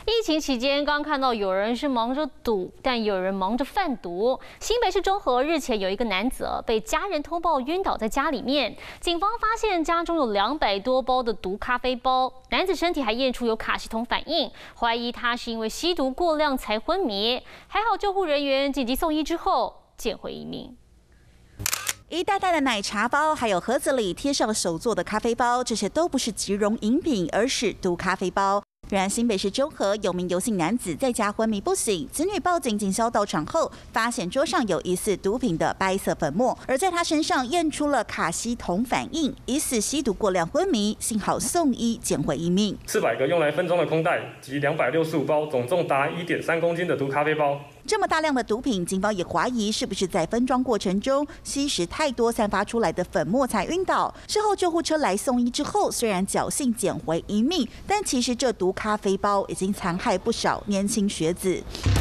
疫情期间，刚看到有人是忙着赌，但有人忙着贩毒。新北市中和日前有一个男子被家人通报晕倒在家里面，警方发现家中有200多包的毒咖啡包，男子身体还验出有卡西酮反应，怀疑他是因为吸毒过量才昏迷。还好救护人员紧急送医之后捡回一命。 一大袋的奶茶包，还有盒子里贴上手做的咖啡包，这些都不是即溶饮品，而是毒咖啡包。然而，新北市中和有名游姓男子在家昏迷不醒，子女报警，警消到场后发现桌上有疑似毒品的白色粉末，而在他身上验出了卡西酮反应，疑似吸毒过量昏迷，幸好送医捡回一命。 400个用来分装的空袋及265包，总重达1.3公斤的毒咖啡包。 这么大量的毒品，警方也怀疑是不是在分装过程中吸食太多散发出来的粉末才晕倒。事后救护车来送医之后，虽然侥幸捡回一命，但其实这毒咖啡包已经残害不少年轻学子。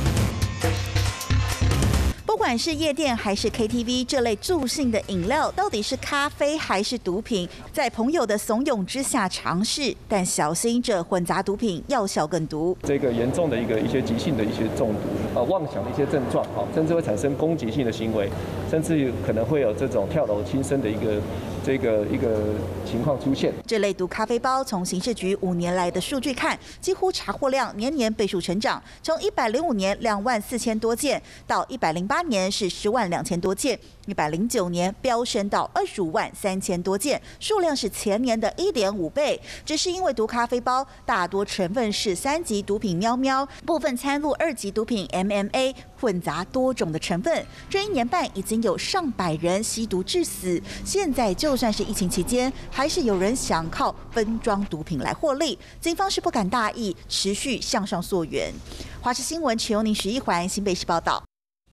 不管是夜店还是 KTV 这类助兴的饮料，到底是咖啡还是毒品？在朋友的怂恿之下尝试，但小心这混杂毒品药效更毒。 这个严重的一些急性的一些中毒，妄想的一些症状，甚至会产生攻击性的行为，甚至可能会有这种跳楼轻生的一个情况出现。这类毒咖啡包从刑事局5年来的数据看，几乎查获量年年倍数成长，从105年24000多件到108年是102000多件，109年飙升到253000多件，数量是前年的1.5倍。只是因为毒咖啡包大多成分是3级毒品喵喵，部分掺入2级毒品 MMA， 混杂多种的成分。这1年半已经有上百人吸毒致死。现在就算是疫情期间，还是有人想靠分装毒品来获利。警方是不敢大意，持续向上溯源。华视新闻陈佑宁、徐一环新北市报道。